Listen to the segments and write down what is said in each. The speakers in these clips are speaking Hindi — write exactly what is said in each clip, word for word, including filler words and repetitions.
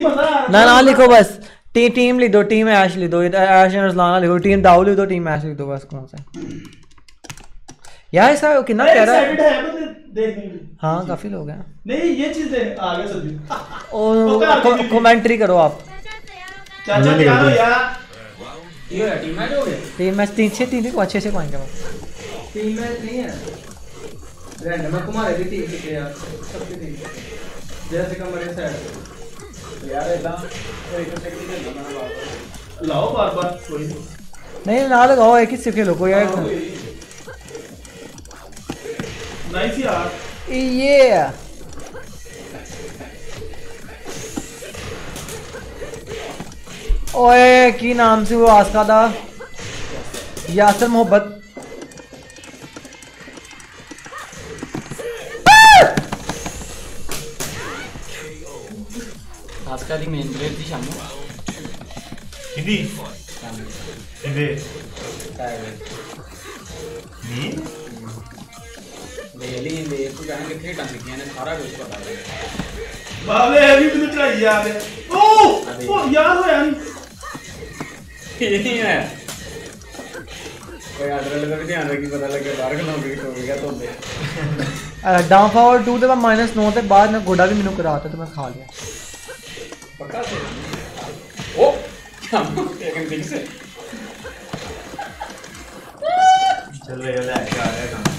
ना ना लिखो बस टी, टीम लिख दो, टीम ऐश लिख दो, ऐश और रज़लाना लिखो, टीम दाऊ लिख दो, टीम ऐश लिख दो, बस कौन सा यार ऐसा कितना कह रहा है देखने के लिए। हाँ काफी लोग हैं। नहीं ये चीज आ गया सब्जी और कमेंट्री करो आप। चाचा तैयार हो यार, ये है टीम मैच हो गया, टीम मैच तीन छह तीन को अच्छे से पाएंगे बस। टीम मैच नहीं है रैंडम में तुम्हारे भी टीम के यार सबकी टीम जैसे कमरे से यार इतना एक सेकंड के ना लाओ बार बार कोई नहीं ना लगाओ एक ही से खेलो कोई यार नाइस यार ये ओए की नाम से वो आस्का था यासर मोहब्बत आस्का दी मेन प्लेयर थी शाम किदी किदे नी डेली ले तू जाने के थे टांग किया ने सारा कुछ पता है बाबे अभी भी तो चाहिए यार ओ ओ यार हो यार ये नहीं है कोई आर्डर लगा भी ध्यान रखी पता लगे बाहर का नौकरी तो गया तो बे डाउन फॉरवर्ड टू ते माइनस नौ ते बाद में गोड़ा भी मेनू कराता तो मैं खा लिया पक्का से ओ एक दिन से चल रहा है लेके आ रहा है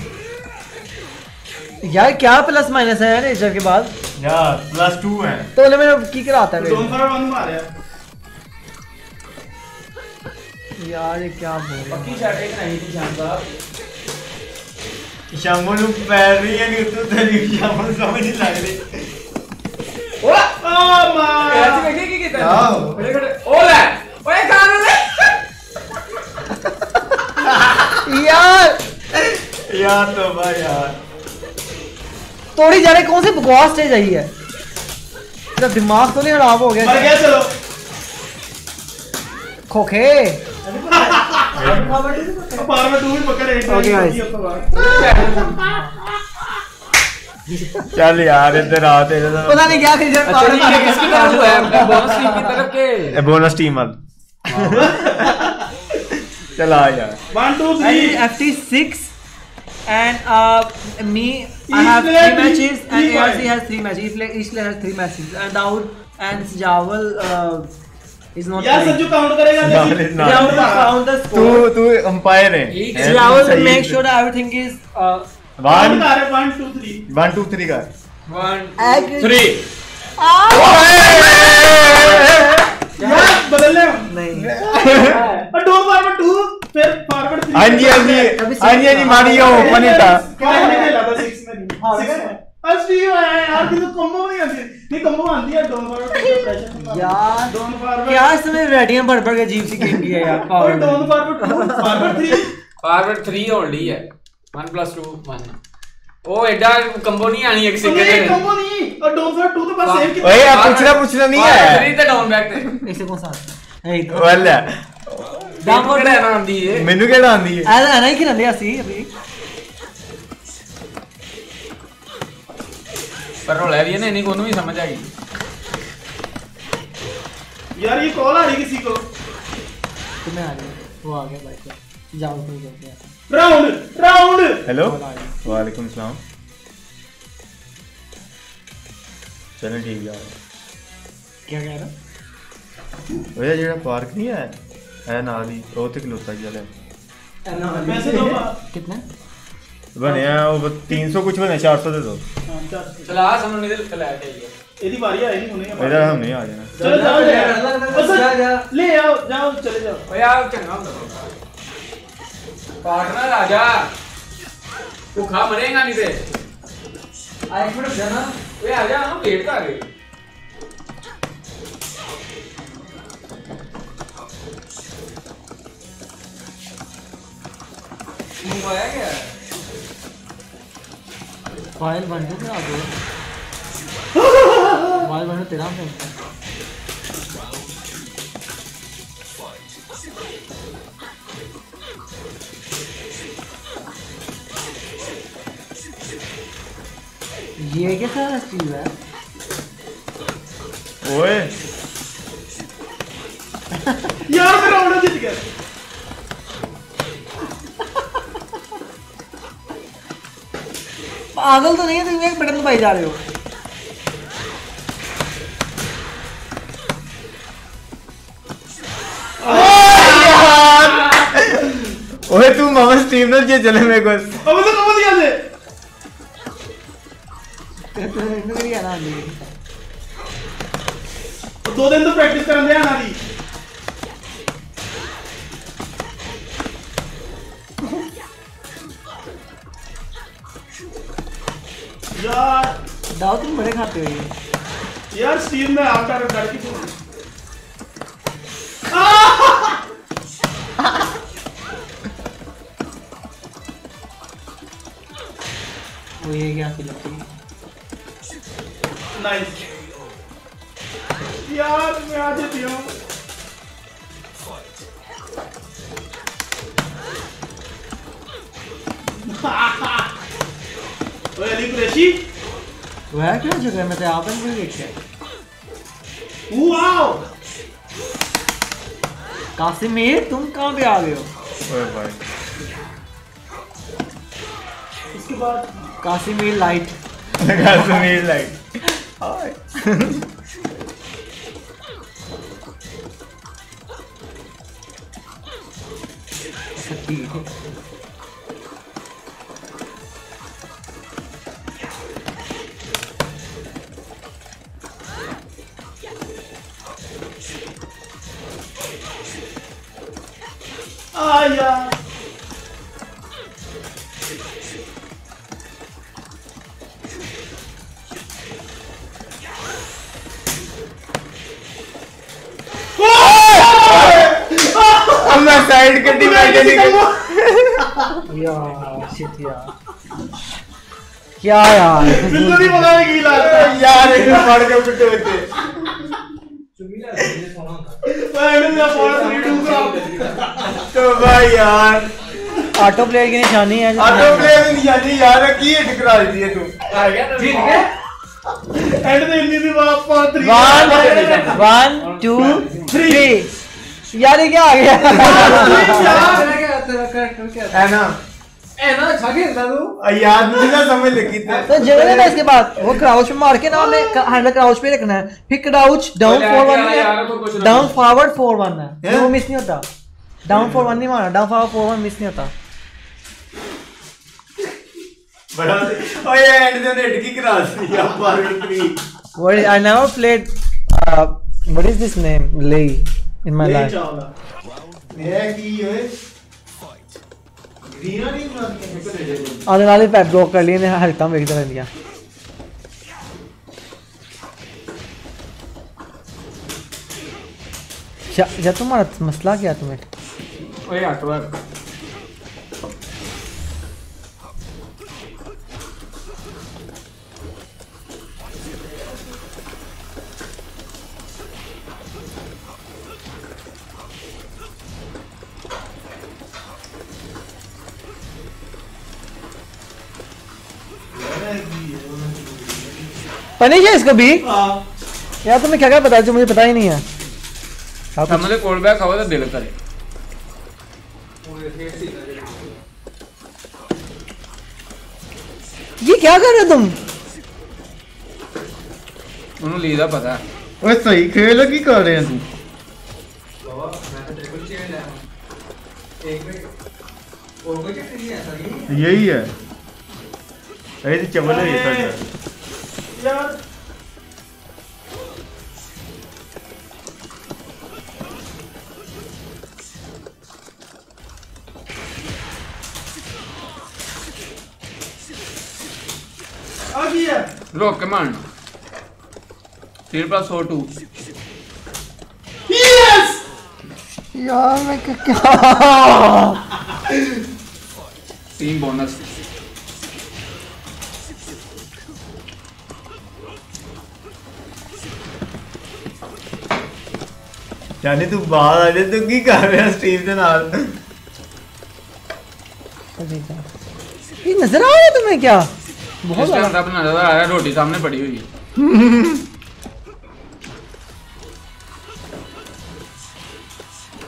यार क्या प्लस माइनस है यार रेजर के बाद यार प्लस टू है तो ले मैं की कराता है दोनों फॉरवर्ड बंद मार यार यार ये क्या बोल रहा पक्की शॉट एक नहीं थी शाम साहब शामो नु पैर रही है नहीं तो तेरी शामो समझ नहीं लग रही ओला ओ मां ऐसे देखे की कितना बड़े खड़े ओला ओए कान ले यार यार तो भाई यार तोड़ी जा रहे कौन से बकवास स्टेज आई है तेरा दिमाग तो नहीं खराब हो गया मर गया चलो खोखे पार में टू भी पकड़ एक ओके गाइस चल यार इधर आ तेरे तो पता नहीं क्या खरीद अच्छा ये किसकी तरफ हुआ है बोनस टीम की तरफ के बोनस टीम वाल चल आ यार one two three F T six and uh me I have three matches and A R C has three matches. Each player each player has three matches and Daud and Jawal uh, is not यार संजू काउंट करेगा Jawal will count the तू score. तू अंपायर है Jawal will make sure that everything is uh one one two three one two three का वन थ्री यार बदल ले नहीं और दो फॉरवर्ड टू फिर फॉरवर्ड थ्री हाँ जी हाँ जी हाँ जी हाँ जी मारियो ओपन ही था क्या नहीं खेला था सिक्स में नहीं आज भी है यार किसी कॉम्बो नहीं आती नहीं कॉम्बो आती है दोनों फॉरवर्ड प्रेशर यार दोनों फॉरवर्ड क्या इसमें रेडियम भर भर के अजीब सी गेम की है यार और दोनों forward two forward three forward three only है वन प्लस टू वन ओ एडा कंबो नहीं आनी एक नहीं सेकंड कॉम्बो नहीं और दोनों फॉरवर्ड टू तो बस सेव किया ओए यार पूछना पूछना नहीं है थ्री तो डाउन बैक थे इसे कौन सा है इधर वाला डाउन किहड़ा नाम दी है मेनू केड़ा आंदी है ऐसा नहीं खेलने ਅਸੀਂ अभी पर रोला भी है ना इन्हीं को भी समझ आ गई यार ये कॉल आ रही किसी को तुम्हें आ गया वो आ गया भाई जाओ कोई करते हैं राउंड राउंड हेलो वालेकुम सलाम चलो ठीक है क्या कह रहा ओए जेड़ा पार्क नहीं है है नाल ही ਉਹ ਤੇ ਖਲੋਤਾ ਚੱਲ पैसे दो कितने ਬਣਿਆ ਉਹ तीन सौ कुछ बने चार सौ दे दो चला समझ नहीं दिल चला के ਇਹਦੀ ਵਾਰੀ ਆਏਗੀ ਹੁਣੇ इधर हम नहीं आ जाना चलो जाओ जा जा ले आओ जाओ चले जाओ ओ यार चंगा ਹੁੰਦਾ पार्टनर आजा भूखा मरेगा नहीं ते आ एक मिनट जाना ओए आजा हम वेट कर रहे मंगवाया क्या फाइल बन के आ गया फाइल बन तेरा में ये क्या सारा चीज है ओए यार मेरा राउंड जीत गया। पागल तो नहीं है तुम, एक बटन दबाई जा रहे हो। ओए तू मामा स्ट्रीम ना ये चले मेरे को। अब तो कब दिया दे मेरी आना नहीं। दो दिन तो प्रैक्टिस करन दे आना दी। यार दाव तुम बड़े खाते हो ये। यार स्टीम में आटा डाल के तू वो ये क्या लगती है। नाइस यार मैं आज दिया ओए अली कुरैशी वह क्या जगह है, मैं तो आपन भी देखा। वाओ कासिमीर तुम कहाँ पे आ गए हो? ओए भाई इसके बाद कासिमीर लाइट कासिमीर लाइट हाय ठीक है। आया अब मैं साइड के डिवाइड निकल यार शिट यार क्या यार बिल्कुल नहीं पता नहीं ला यार एक पड़ के पिटे होते मैंने ना पढ़ा थ्री टू का तो भाई यार ऑटो प्लेयर की निशानी है। ऑटो प्ले में निशानी यार की हिट करा दी है तू। आ गया ना जीत गए एंड दे इतनी भी बात पांच three one one two three. यार ये क्या आ गया? है ना ए ना अच्छा खेलता तू। याद मुझे ना समझ लगी थी। तो जगह ना इसके बाद वो क्राउच में मार के ना हमें हैंडल क्राउच पे रखना है, फिर क्राउच डाउन फोर वन है, डाउन फॉरवर्ड फोर वन है, फिर वो मिस नहीं होता। डाउन फोर वन नहीं मारना, down forward four one miss नहीं होता। बड़ा ओए एंड दे हिट की करा दी यार forward three. What is, I never played uh, what is this name? Lei in my life. ये की ओए ग्रीन नहीं बना आने वाले पैड ब्लॉक कर लिए ने हल्का में एक तरह दिया। क्या क्या तुम्हारा मसला क्या तुम्हें? ओए आर्टवर्क पनीश है इसको भी यार, तुम्हें क्या क्या पता है जो मुझे पता ही नहीं है। हमने कोल्ड बैग खावा तो दिल करे। ये क्या कर रहे हो तुम? उन्होंने लीदा पता है। ओए सही खेल की कर रहे हैं तू। यही है अरे तो चबल है ये यार आ गया रोक के मारना। तीन प्लस फोर टू। यस यार मैं क्या क्या तीन बोनस। जाने तू बाहर आ जा तू की कर रहा है स्टीव के नाल। ये नजर आ रहा है तुम्हें क्या? बहुत इस टाइम तब नजर आ रहा है, रोटी सामने पड़ी हुई है।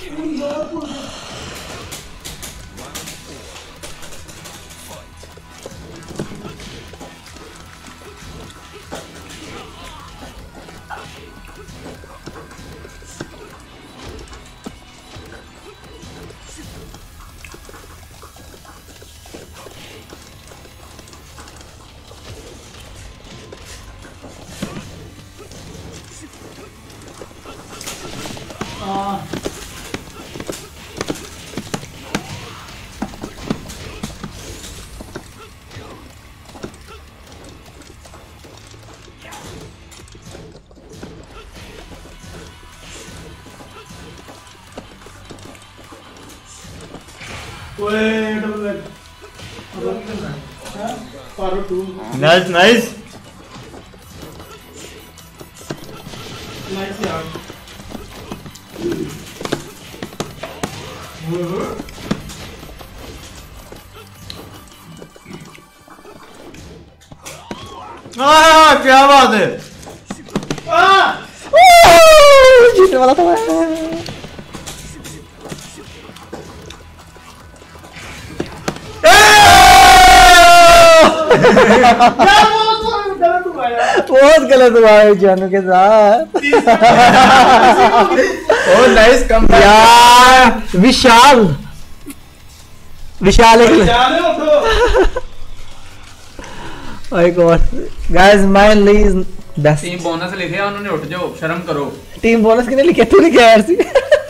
नाइस नाइस नाइस यार आ क्या बात है जीतने वाला था मैं। बहुत गलत हुआ है जानू के साथ। ओ नाइस कम यार विशाल विशाल एक oh god guys my lease best team bonus लिखे हैं उन्होंने, उठ जाओ शर्म करो। टीम बोनस किने लिखे तू नहीं क्या यार सी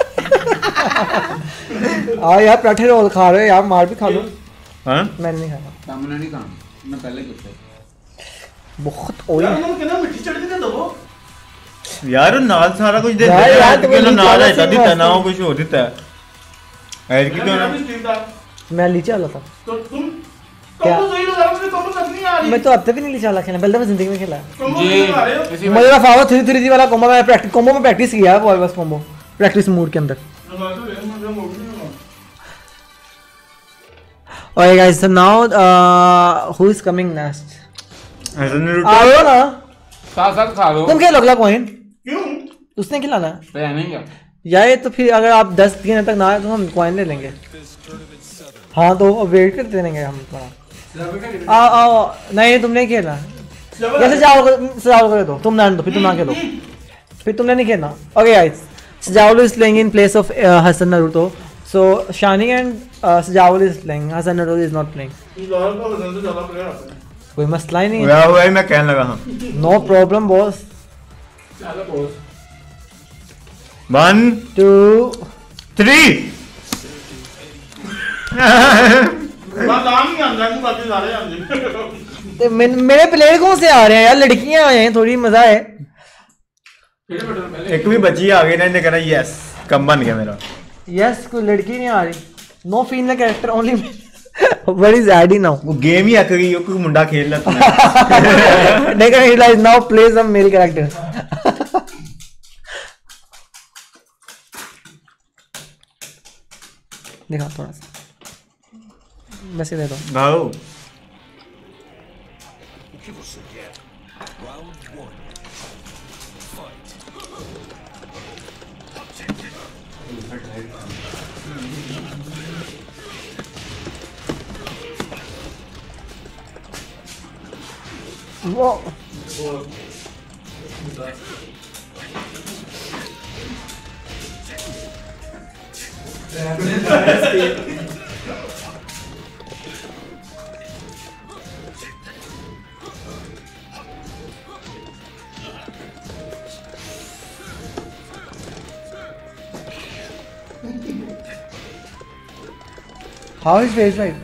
आ यार पराठे रोल खा रहे हो यार, मार भी खा लो। हां मैंने नहीं खाया, सामने नहीं खाना, मैं पहले कुछ बहुत ओए यार उन्होंने कितना मिट्टी चढ़ के दो यार नाल सारा कुछ दे यार, यार, दे तुम्हें नाल है नीचे तभी वाला तना कुछ हो देता है ऐड की तो ना मैं नीचे वाला था। तो तुम क्या? तुम तो सही लगा मुझे, तुम तो नहीं आ रही। मैं तो अब तक भी नहीं नीचे वाला खेला, बल्कि मैं जिंदगी में खेला है। तुम तो नहीं आ रहे हो। जी मुझे फावा थ्री थ्री वाला कॉम्बो में प्रैक्टिस कॉम्बो में प्रैक्टिस किया है, वो बस कॉम्बो प्रैक्टिस मोड के अंदर। Okay guys so now who is coming next? ऐसा नहीं आओ ना, साथ साथ खा लो। तुम क्या लोग कॉइन क्यों? उसने खिलाना है नहीं क्या या ये तो फिर अगर आप दस दिन तक ना आए तो हम कॉइन ले लेंगे। हाँ तो वेट करते रहेंगे हम थोड़ा। आओ आओ नहीं तुमने खेला कैसे जाओ सजाओ करे दो तुम ना दो फिर तुम ना खेलो फिर तुमने नहीं खेलना। Okay guys Sajaulu is playing in place of uh, Hasan Naruto, so Shani and uh, Sajaulu is playing, Hasan Naruto is not playing। कोई मसला ही नहीं है वही मैं कहने लगा हूं। No problem boss. चलो बॉस वन टू थ्री नाम नहीं आंदा है, बाकी सारे आंदे। मेरे प्लेयर कौन से आ रहे हैं यार, लड़कियां आए हैं, थोड़ी मजा है। एक भी बची आ गई ना, इन्हें कहना यस कम बन गया मेरा। यस कोई लड़की नहीं आ रही, no female character only. What is Eddy now? वो गेम ही अक गई, कोई मुंडा खेल लेता है। देखा realise now play some male character. दिखा थोड़ा सा वैसे दे दो गाओ वो How is phase five?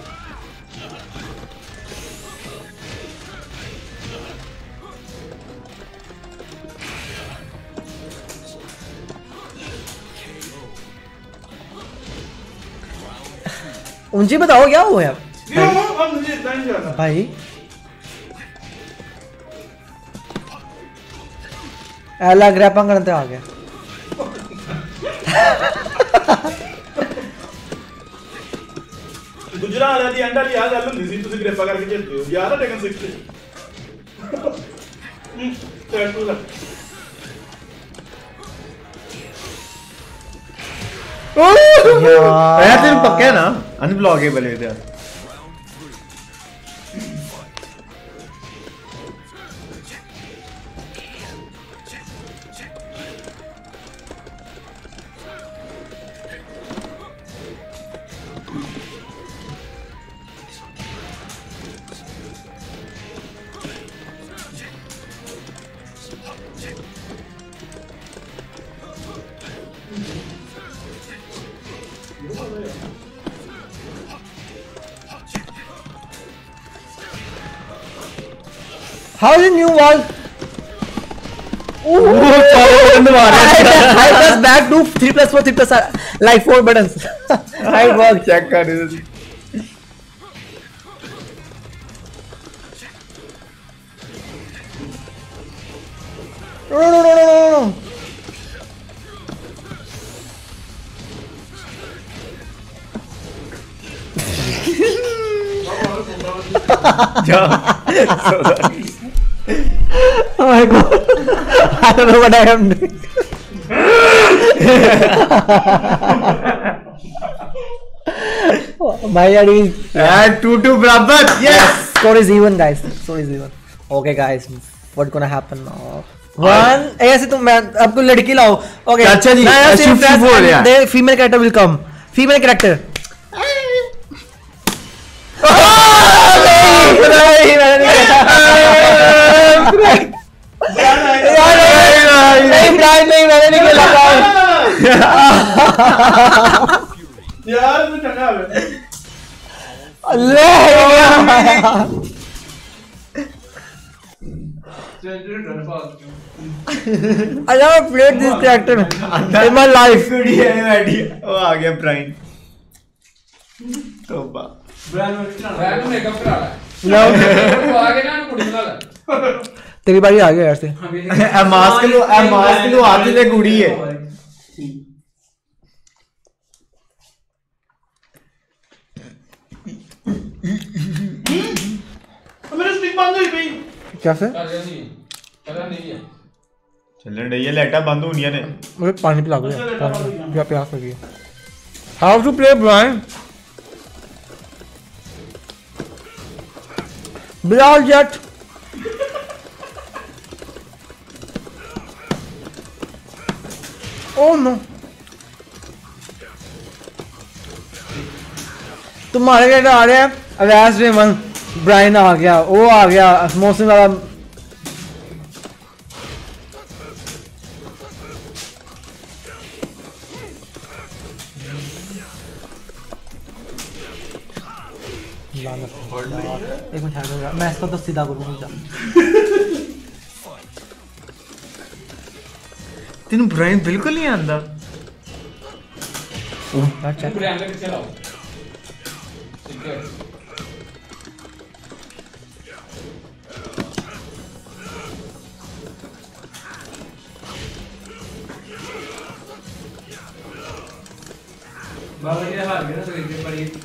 मुझे बताओ क्या हुआ यार? क्यों? अब मुझे इतना नहीं जाना। भाई एला ग्रैपा करते आ गया। गुजरात वाली अंडा की याद आलू नहीं तुझे ग्रेफा करके चलते हो याद है टेकन सिक्सटी। हम्म चल तू यार तेरे पक्का है ना अनब्लॉकेबल है यार। How is the new wall? Ooh, I press back to three plus four, three plus uh, like four buttons. I work. Check कर रहे थे। No, no, no, no, no, no, no. Oh my god. I don't know what I am doing. Oh, my god is यार टू टू बराबर। Yes. Score is even, guys. Score is even. Okay, guys. What's gonna happen now? One. ऐसे तुम मैं आपको लड़की लाओ. Okay. अच्छा जी, shift to four, yeah. The female character will come. Female character. नहीं मैंने नहीं नहीं मैंने नहीं खेला यार तू चंगा है अल्लाह I never played this character in my life. वो आ गया ब्राइन। तौबा। ब्रांड मेकअप करा ला No. तो आगे ना कुड़ी बना ला तेरी बारी आ गया यार से। ए मास्क लो ए मास्क लो आते ले कुड़ी है। मेरे स्टिक बंद हुई भाई। क्या से? कर नहीं कर नहीं है चलन रही है लाइटा बंद होनी है। मुझे पानी पिला दो यार प्यास लगी है। How to play Brian? Bilal Jet. Oh no. तुम्हारे कैसे आ रहे हैं? अवैस रेमन, ब्रायन आ गया, वो आ गया, मोहसिन वाला एक मिनट ठहर मैं इसको तो सीधा करूँगा तेन ब्राइन बिल्कुल नहीं आंदा अच्छा ब्रांड के पीछे लाओ ठीक है बाबा ये हार गया तो एक बार ये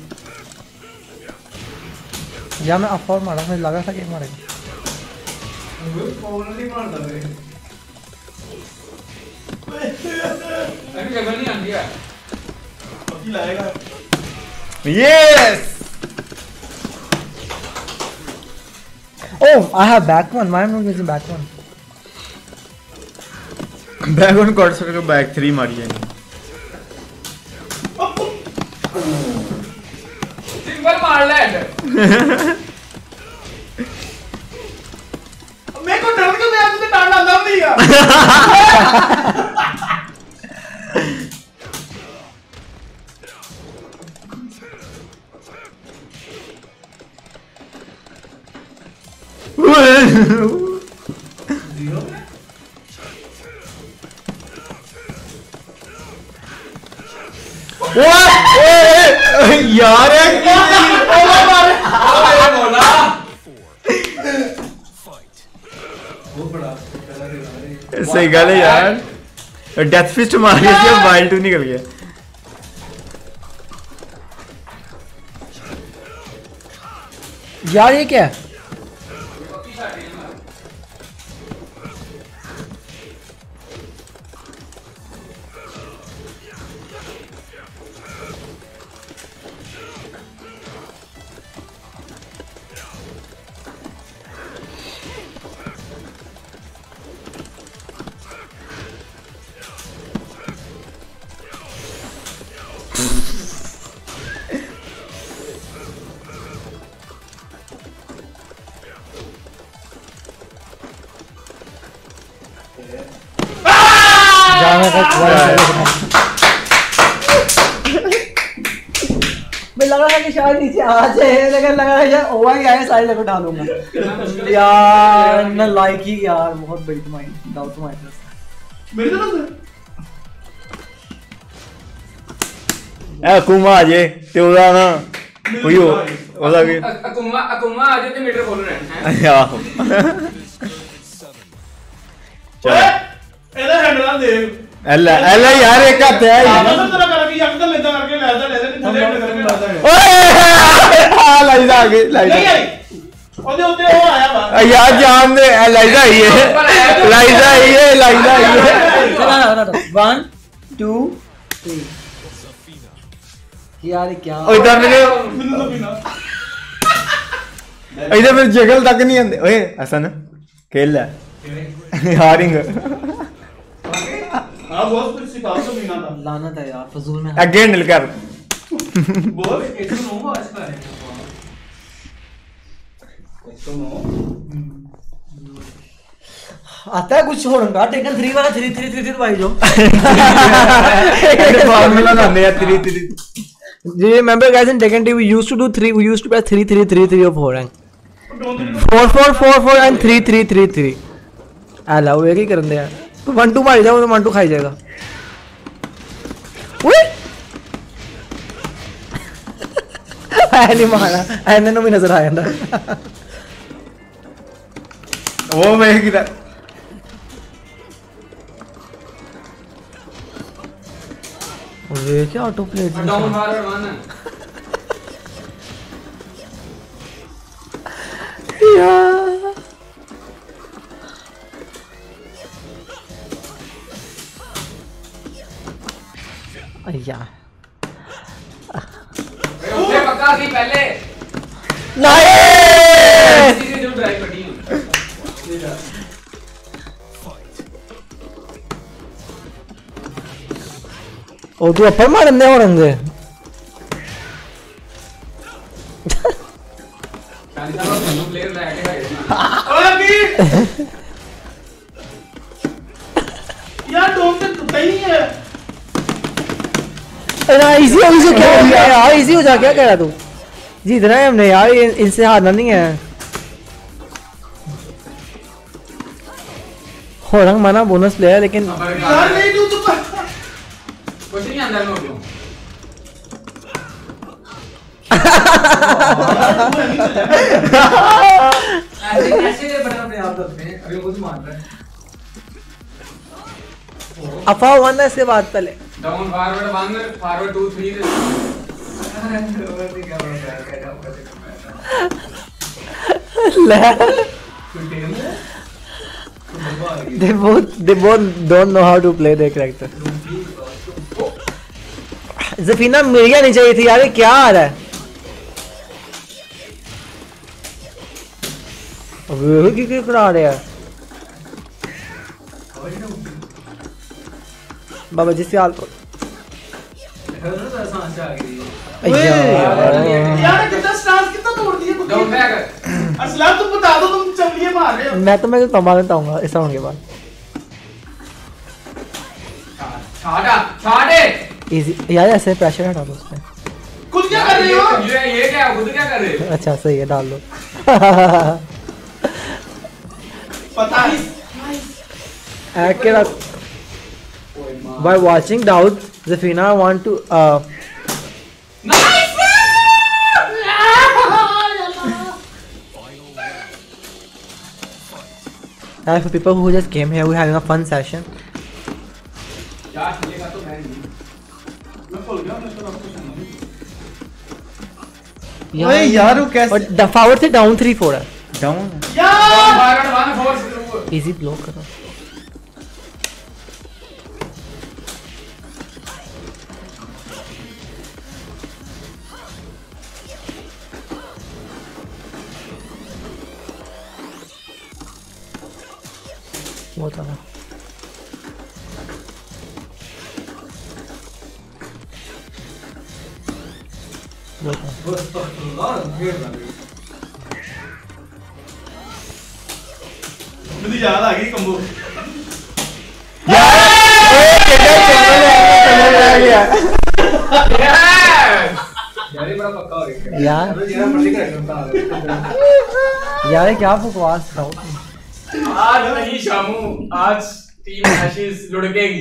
या मैं अफॉर मारा मुझे लगा था कि मारेगा वो कौन नहीं मारता रे अभी जगह नहीं आंदी है अभी लाएगा yes Oh, I have back one. Why am I not using back one? Back one कर सकते बैक थ्री मारी जाएगी सिंपल मार ले मेरे को डर के मैं तुझे डांटा दम नहीं गया यार सही गल है यार डेथ फिस्ट मार दिया वाइल्ड टू निकल गया यार ये क्या है मैं लग रहा था कि शायद नीचे आ जाए, लेकिन लग रहा है यार ओवा ही आए सारे जगह डालूंगा यार। ना लाइक ही यार बहुत बड़ी तुम्हारी डाउट तुम्हारी तरफ मेरी तरफ से ए कुमा आ जे ते ओदा ना कोई ओदा के अकुमा अकुमा आ जे ते मीटर खोल रहे हैं आहो चल ਇਹਦਾ ਹੈਂਡਲ ਦੇ ਐਲਾ ਐਲਾ ਯਾਰ ਇੱਕ ਹੱਥ ਹੈ ਮਤਲਬ ਤੇਰਾ ਕਰ ਕੀ ਯਕਦਮ ਇਦਾਂ ਕਰਕੇ ਲੈਦਾ ਲੈਦਾ ਨਹੀਂ ਥੱਲੇ ਹੱਟ ਕਰਕੇ ਲਾਦਾ ਓਏ ਆ ਲਾਈਦਾ ਆ ਗਈ ਲਾਈਦਾ ਨਹੀਂ ਆਈ ਉਹਦੇ ਉੱਤੇ ਉਹ ਆਇਆ ਵਾ ਯਾਰ ਜਾਨ ਦੇ ਲਾਈਦਾ ਹੀ ਹੈ ਲਾਈਦਾ ਹੀ ਹੈ ਲਾਈਦਾ ਹੀ ਹੈ चला ना ना वन टू थ्री यार क्या ਓਏ ਤਾਂ ਮੇਰੇ ਮੈਨੂੰ ਤਾਂ ਪੀਣਾ ਇਹਦੇ ਵਿੱਚ ਜਗਲ ਤੱਕ ਨਹੀਂ ਆਉਂਦੇ ਓਏ ਹਸਨ ਖੇਲ ਲੈ हारिंग हां बहुत कुछ सिखा तो पीना था लानत है यार फजूल में अगेन हिल कर बोल इसको नो आज का है तो नो आता है कुछ होगा टेकन थ्री वाला थ्री थ्री थ्री थ्री भाई जो फार्मूला ना दे थ्री थ्री जी remember guys in Tekken three we used to do three we used to play three three three three और four rank four four four four and three three three three आला वो एक ही करन दे यार तू वन टू मार जाओ तो वन टू खाई जाएगा ओए ऐ नहीं मारा ऐने नु भी नजर आ जांदा वो मैं किधर ये क्या auto play down forward one यार यार उसने पक्का की पहले नहीं सीधे जो ड्राइव पड़ी ओ तू अपर मारने हो रंगे प्लेयर बैठेगा ओए बीट यार डोम से टूटा ही है ना इजी हो इजी क्या हो गया यार इजी हो जा क्या कह रहा तू जीतना है हमने यार इनसे हारना नहीं है हो रंग माना बोनस प्लेयर लेकिन यार नहीं तू तो कुछ नहीं अंदर में हो ऐसे कैसे बड़ा अपने आप करते हैं अभी कुछ मार रहा है अफवाह वन है से बात पहले down forward one forward two three they both they both don't know how to play their character Zafina मिल गया नहीं चाहिए थी यार ये क्या आ रहा है अब ये क्या करा रहे हैं बाबा जिस हाल को यार कितना स्टार्स कितना तोड़ दिए डाउन बैक असलम तुम बता दो तुम चमड़िए मार रहे हो मैं तो मैं तो तमाम बताऊंगा इस राउंड के बाद छाड़ा छाड़े इजी यार ऐसे प्रेशर हटा दो उसमें खुद क्या कर रहे हो ये ये क्या खुद क्या कर रहे हो अच्छा सही है डाल दो पता ही एक्केरा by watching Daud Zafina want to uh nice and for people who just came here we're having a fun session यार चलेगा तो मैं नहीं मैं भूल गया मैं तो आपको सुना ओए यार वो कैसे और the forward से down three four है डाउन यार forward one four easy block करो वो था वो था मुझे याद आ गई कंबो यार यार ये बड़ा पक्का हो गया यार जेरा मर्जी कर यार क्या बकवास था आज नहीं शामू, आज टीम एशेस लुढ़केगी।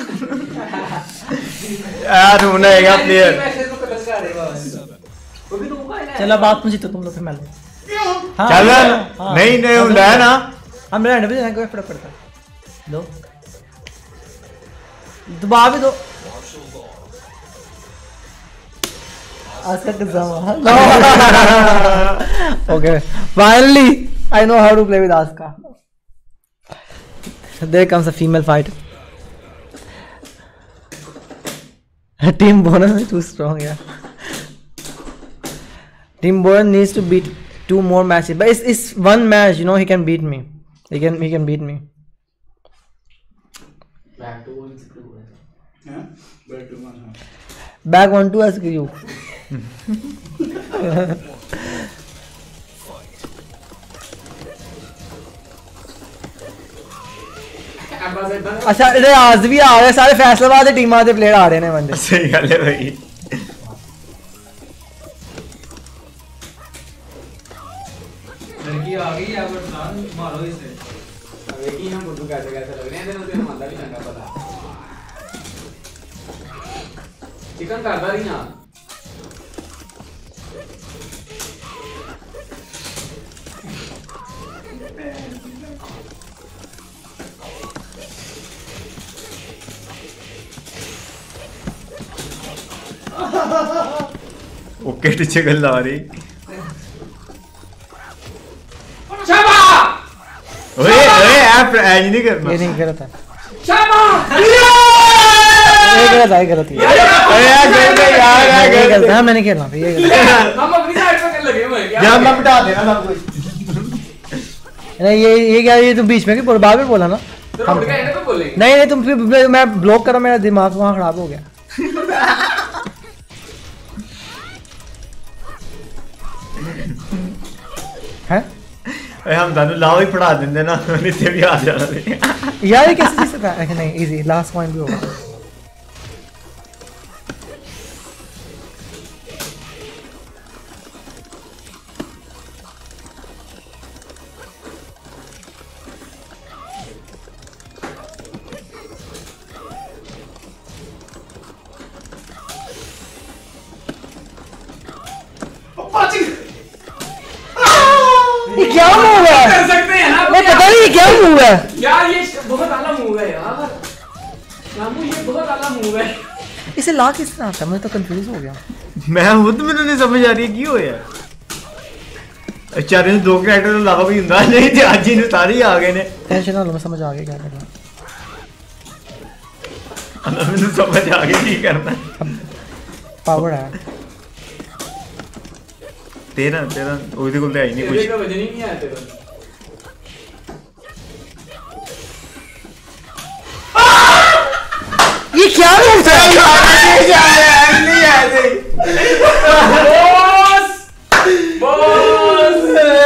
यार होना है क्या प्लेयर। चलो बात मुझे तो तुम लोग फिर मैं हाँ, चल हाँ, नहीं नहीं ਹੁੰਦਾ है ना हम मेरा हंड्रेड परसेंट कोई फर्क पड़ता है। दो दबा भी दो आज तक जमा okay finally I know how to play with Asuka. There comes a female fight. Team bonus is too strong, yeah. Team bonus needs to beat two more matches, but it's, it's one match. You know he can beat me. He can he can beat me. Back to one two. हां back two one Back one two as you. अच्छा रियाज भी आ रहे सारे फैसलाबाद दी टीमां दे प्लेयर आ रहे ने बंदे। सही गल है भाई। लड़की आ गई है बट नाम मारो इसे। अब एक ही हम बुद्धू कैसे कैसे लग रहे हैं तेरे को मानता भी चंगा पता। चिकन करदा रही ना। ओके टीचे गल आ रही। शाबा ओए ओए आप ऐज नहीं करना। ये नहीं गलत है। शाबा ये गलत है गलत है। अरे यार गलत है यार यार ये गलत है मैं नहीं खेलना ये गलत है। हम अपनी साइड पे कर लगे हुए हैं क्या? यार मैं बिठा देना सब कुछ। नहीं ये ये क्या ये तो बीच में कि बाद में बोला ना। तो उठ के इन्हें पे बोलेंगे। नहीं नहीं तुम फिर मैं ब्लॉक करा मेरा दिमाग वहाँ खराब हो गया। हैं? अरे हम दानू लाओ ही पढ़ा देंगे ना नीचे भी आ जाना थे। यार ये कैसे चीज़ है? नहीं इजी लास्ट पॉइंट भी होगा। ये क्या मूव है? कर सकते हैं ना। मैं पता नहीं ये क्या मूव है। यार ये बहुत आला मूव है यार। रामू ये बहुत आला मूव है। इसे ला किस तरह आता है? मैं तो कंफ्यूज हो गया। मैं खुद मैंने नहीं समझ आ रही की होया। चार ने दो कैरेक्टर तो लावा भी ਹੁੰਦਾ नहीं ते आज ही सारे आ गए ने। टेंशन ना लो मैं समझ आ गया क्या करना। अब मुझे समझ आ गई की करना। पावर है। तेरा तेरा ਉਹਦੇ ਕੋਲ ਤੇ ਆਈ ਨਹੀਂ तेरे ਕੁਝ। को वजन ही नहीं आया तेरे को। ये क्या मूव था? नहीं ऐसे बॉस बॉस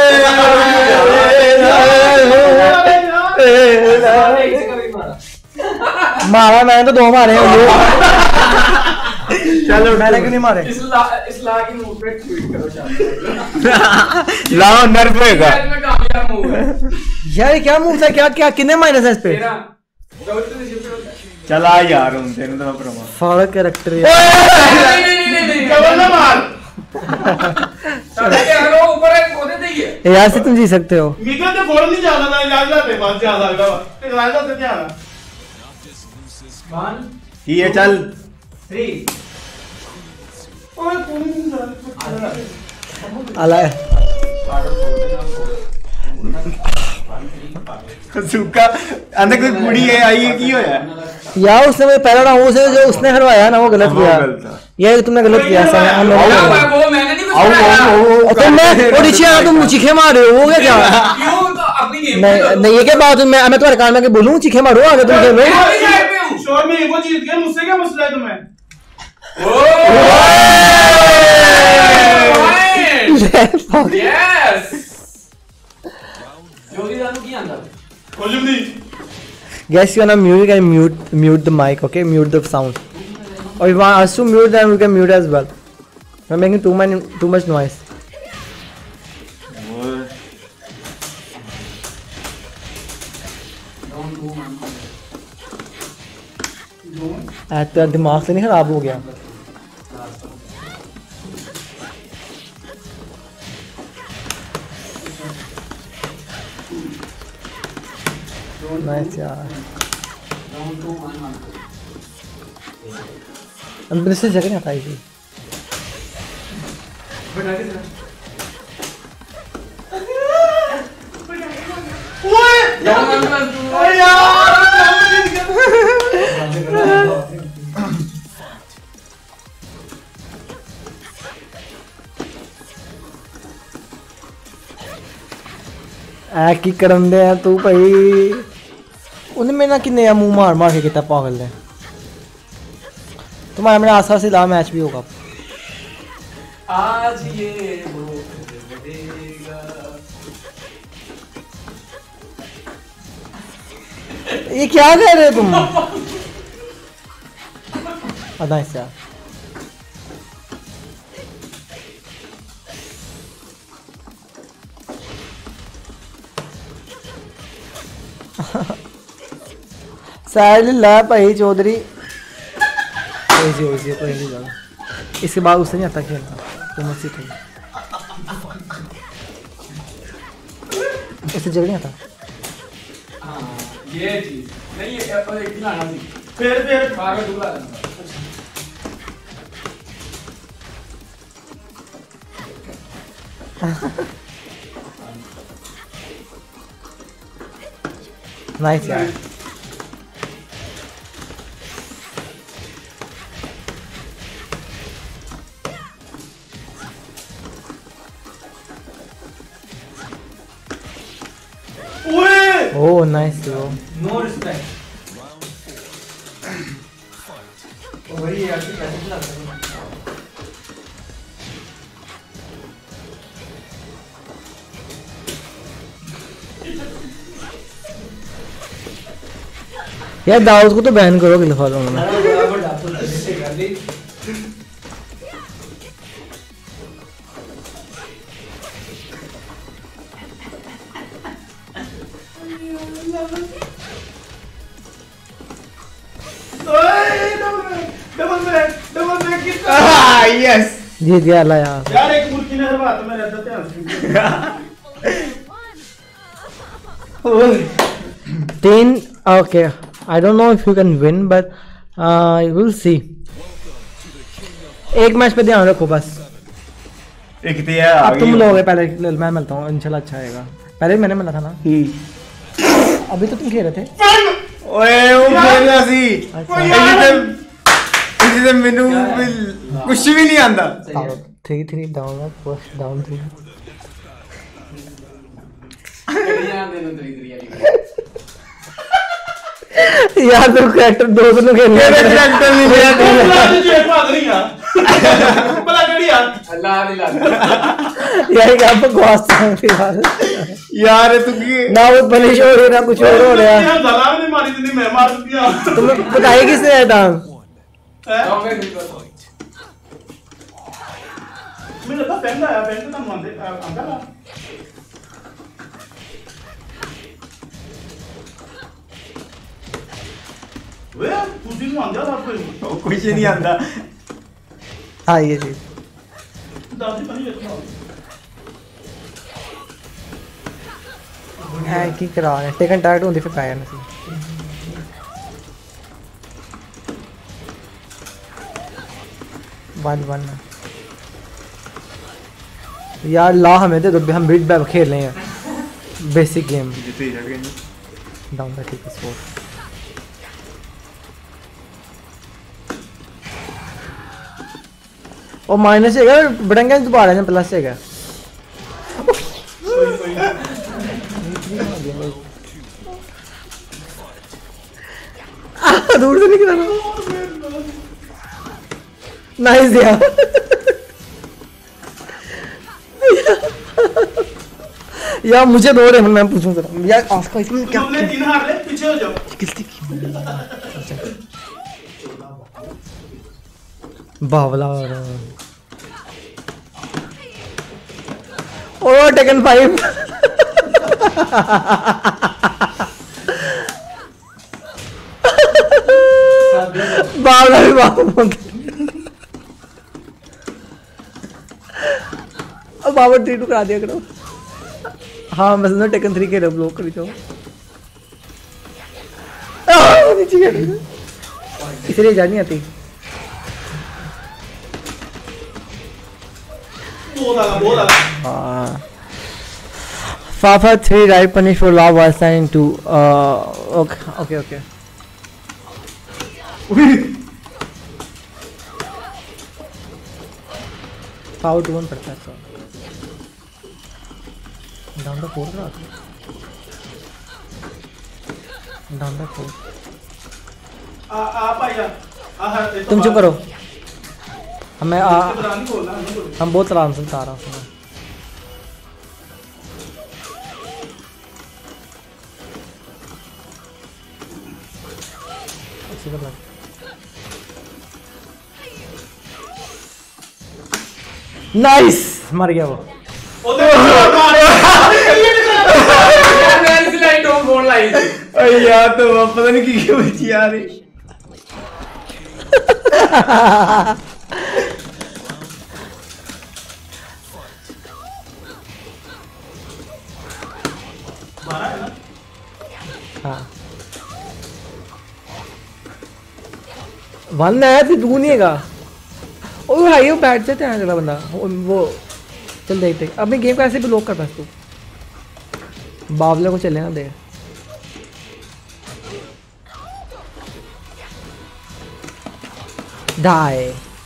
मारा मैंने तो दो मारे हैं। चलो मैंने क्यों नहीं मारे? इस ला इस ला की मूव पे ट्वीट करो शायद। लाओ नर्फ होएगा। आज में कामयाब मूव है यार ये क्या मूव था? क्या क्या कितने माइनस है इस पे? तेरा। तो तो शिफ्ट होता है। चला यार हूं तेरे तो मैं प्रमा। फाड़ कैरेक्टर नहीं नहीं नहीं नहीं डबल ना मार। सारे के हलो ऊपर है कोने देइए। यार से तुम जी सकते हो। मिगल ते फोड़ नहीं जाता था इलाज लाते बात जा सकता ते इलाज लाते ध्यान वन ठीक है चल। थ्री ओए तू नहीं जा अला सुका अंदर कोई कुड़ी है आई है की होया। यार उसने मुझे पहला राउंड से जो उसने हरवाया ना वो गलत वो किया। गलत था। ये तुमने गलत किया सर हम लोगों क्या हुआ ने। है? वो मैंने नहीं कुछ आओ कराया। आओ आओ और तुमने वो नीचे आया तुम चीखे मार रहे हो वो क्या क्या? क्यों तो अपनी गेम नहीं नहीं ये क्या बात है? मैं मैं तुम्हारे कान में के बोलूं चीखे मारो आगे तुम खेल रहे हो। साइड पे हूं। शोर में वो जीत गए मुझसे क्या मसला है तुम्हें यस जोगी जानू की आंदा वॉल्यूम दी Guess you wanna mute and mute mute the mic, okay? Mute the sound. Or you want us to mute, then we can mute as well. We're making too many, too much noise. आज तेरा दिमाग से नहीं खराब हो गया? नाइस यार। अंदर से जगह नहीं आता है। ऐ की करन दे तू भाई उन्हें मेरा कि नया मुंह मार मार के कितना पागल है तुम्हारा मेरा आसार से ला मैच भी होगा आज ये ये क्या कह रहे हो तुम? अदा इससे सैडली ला भाई चौधरी इजी इजी तो इजी जाओ इसके बाद उससे नहीं आता खेलना तो मत सीख इससे जगह नहीं आता हाँ ये चीज नहीं ये एक खिलाना सी फिर फिर पागल डुबला नाइस यार Oh, nice bro. No respect. Oh, वही यार कैसे खिलाता है? यार दाऊद को तो बैन करो किल फॉलो में। यस जीत गया अल्लाह यार यार एक मुर्गी ने हरवा तो मैं रहता ध्यान तीन okay I don't know if you can win but you will see एक मैच पे ध्यान रखो बस एक तो यार अब तुम लोगे पहले मैं मिलता हूँ इंशाल्लाह अच्छा आएगा पहले भी मैंने मिला था ना अभी तो तुम खेल रहे थे ओए वो खेल रहा सी इसी से मेनू कुछ भी नहीं आंदा three three down up first down three यार तो कैरेक्टर दो दोनों खेलने मेरे कैरेक्टर नहीं मेरा तुझे भाग रही यार भला गड़ी यार अल्लाह अल्लाह यार क्या बकवास है यार यार तू की ना वो पनिश हो रही ना कुछ और हो रहा है यार दलाल ने मारी थी मैं मार दिया तुम्हें बताइए किसने है डांग मैंने तो पेन आया पेन तो नाम आंदे आंदा ला वे तुझे नहीं आंदा ला कोई कुछ नहीं आंदा हाँ ये चीज दादी बनी रखना है की करा है टेकन टाइट होती फिर पाया नहीं वन वन यार ला हमें दे दो हम बिट बैक खेल रहे हैं बेसिक गेम डाउन द ठीक स्कोर और माइनस है यार बड़ंगे दोबारा है प्लस है क्या दूर से निकला नाइस यार यार मुझे दो रहे मैं पूछूं जरा यार आपका इसमें क्या तुमने तीन हार ले पीछे हो जाओ गलती की बावला ओ टेकन फाइव बावला भी बाबू अब बाबा थ्री टू करा दिया करो। हाँ मैं समझा टेकन थ्री के ब्लॉक करी तो इसलिए जा नहीं आती। Fafa three right punish for law was signing two. Uh, okay, okay, okay. Foul to one पड़ता है तो. Down the four रहा. Down the four. आ आ पाया. आ तुम चुप करो. हमें आ हम बहुत आराम से बता रहा हूँ। नाइस मर गया वो। यार तो पता नहीं की क्यों बची आ रही। हाँ वन है फिर दू नहीं है। ओ भाई वो बैठ जाते हैं अगला बंदा वो चल देखते अब मैं गेम को ऐसे भी लॉक करता तू बावले को चले ना दे। डाई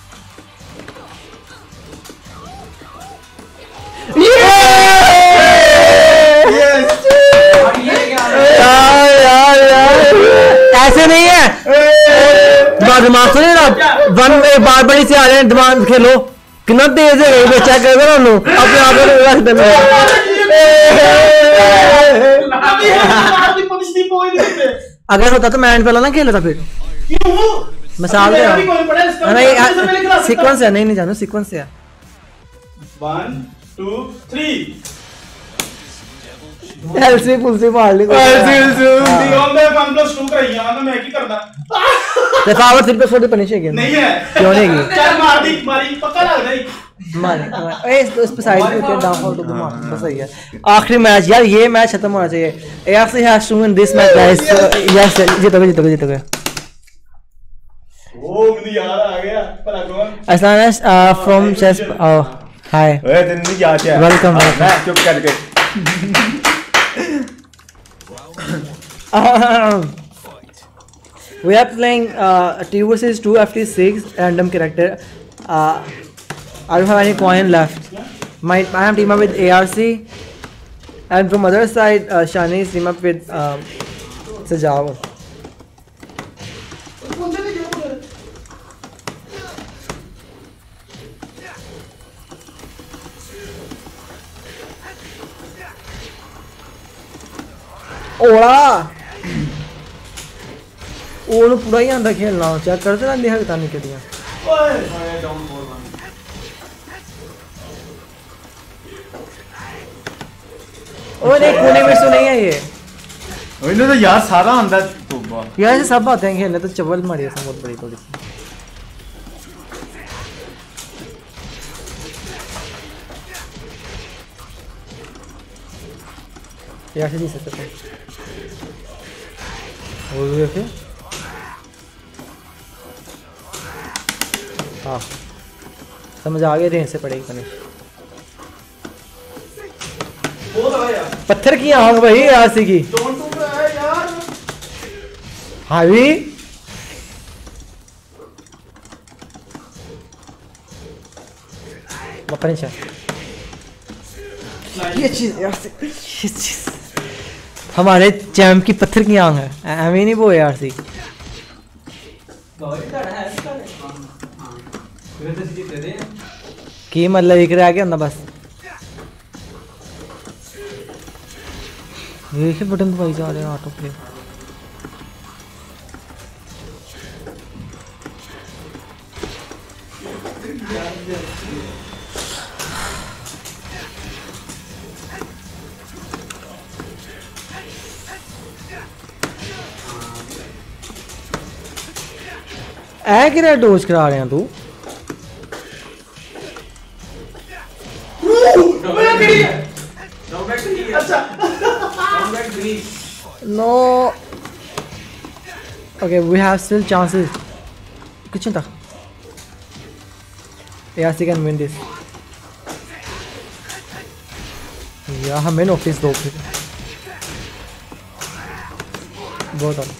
ऐसे नहीं है दिमाग से नहीं ना वन बार बड़ी से आ रहे हैं दिमाग खेलो कितना तेज है चेक कर दो अपने आप रख दे। अगर होता तो मैं पहला ना खेला था फिर मिसाल दे रहा सीक्वेंस है नहीं नहीं जानो सीक्वेंस है वन टू थ्री एलसी पुलसी मार ली एलसी एलसी हम मैं वन प्लस टू कराई हां तो मैं की करदा ते power three plus four punish है गेम नहीं है क्यों नहीं है चल मार दी मारी पक्का लगदा ही मार ए इस पे साइड पे क्या डाउन फॉल तो मार बस सही है। आखिरी मैच यार ये मैच खत्म होना चाहिए। ARC has to win this match guys yes जीतोगे जीतोगे जीतोगे। ओ मुझे याद आ गया भला कौन असलान फ्रॉम चेस हाय ओए तेरे नहीं याद है वेलकम वेलकम चुप कर के we are playing uh, two versus two F T six random character. Uh, I don't have any coin left. My I am team up with A R C, and from other side, uh, Shani is team up with um, Sajao. ओला ओनु पूरा ही आंदा खेलना चेक करते रहंदे है तानी के दियां ओए ओए डाउन फोर वन ओए नहीं कोने में सो नहीं है ये ओए तो यार सारा आंदा तोबा यार ऐसे सब आते हैं खेलने तो चवल मारी है बहुत बड़ी थोड़ी यार से नहीं सकते और ये फिर हाँ समझ आ गया रेंज से पड़ेगी पनिश पत्थर की आंख भाई आरसी की हावी पनिश ये चीज यार से ये चीज हमारे चैम्प की पत्थर की आंख है हमें नहीं वो यार सी की मतलब एक रह गया ना बस देखिए बटन दबाई जा रहे हैं ऑटो प्ले ऐ कि डोज करा रहे हैं तू no okay we have still chances कुछ नहीं था यार सी कैन विन दिस यार हमें नोटिस दो फिर बहुत अच्छा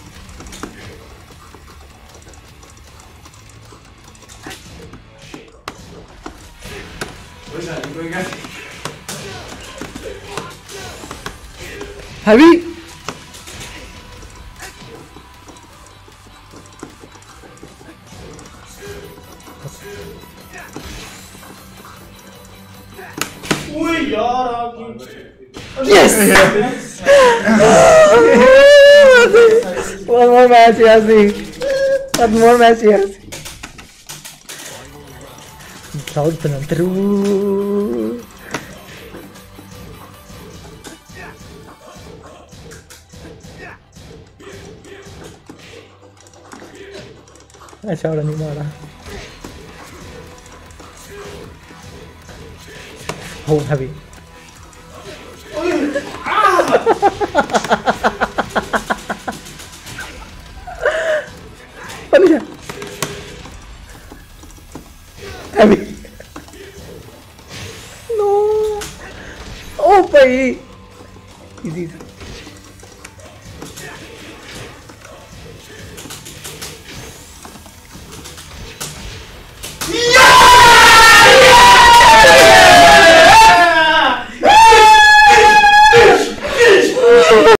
Heavy. ओए यार Yes. One more match, Yasi. One more match, Yasi. Cloud penang terus. अच्छा वाला नहीं मारा हो हैवी हैवी नो ओ भाई इजी